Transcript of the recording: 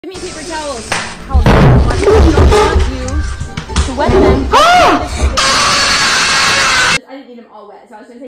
Give me paper towels. I don't want you to wet them. I didn't need them all wet, so I was gonna say